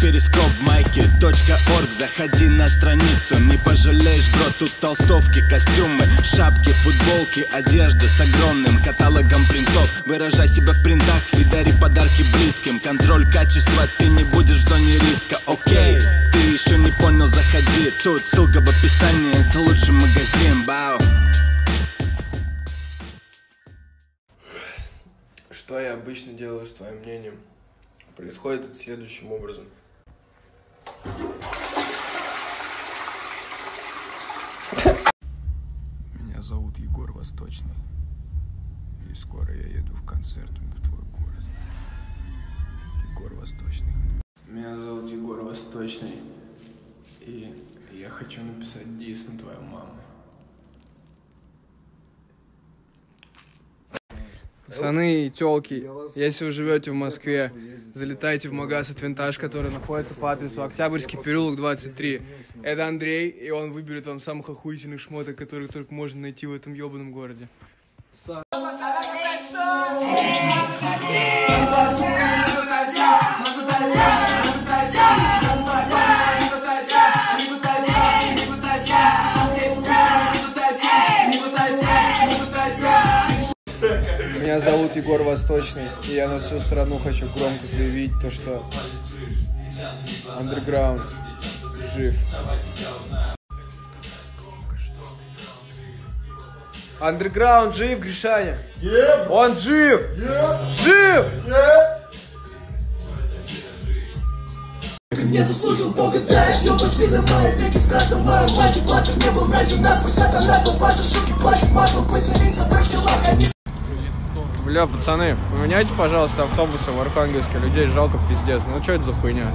перископ майки.орг. Заходи на страницу, не пожалеешь, бро. Тут толстовки, костюмы, шапки, футболки, одежда с огромным каталогом принтов. Выражай себя в принтах и дари подарки близким. Контроль качества, ты не будешь в зоне риска. Окей, ты еще не понял, заходи. Тут ссылка в описании, это лучший магазин. Бау. Что я обычно делаю с твоим мнением? Происходит это следующим образом. Меня зовут Егор Восточный. И скоро я еду в концерт в твой город. Егор Восточный. Меня зовут Егор Восточный. И я хочу написать дис на твою маму. Пацаны и тёлки, если вы живете в Москве, залетайте в магаз от Винтаж, который находится по адресу Октябрьский переулок 23. Это Андрей, и он выберет вам самых охуительных шмоток, которые только можно найти в этом ёбаном городе. Меня зовут Егор Восточный, и я на всю страну хочу громко заявить то, что андерграунд жив. Андерграунд жив, Гришаня! Он жив! Жив! Не заслужил Бога, да, все посильно мои веки в каждом моем платье. Пластик не был мрачен, нас писать, а на базу, суки, плачут, маслом поселиться в их телах, они... Бля, пацаны, поменяйте, пожалуйста, автобусы в Архангельске, людей жалко пиздец, ну что это за хуйня?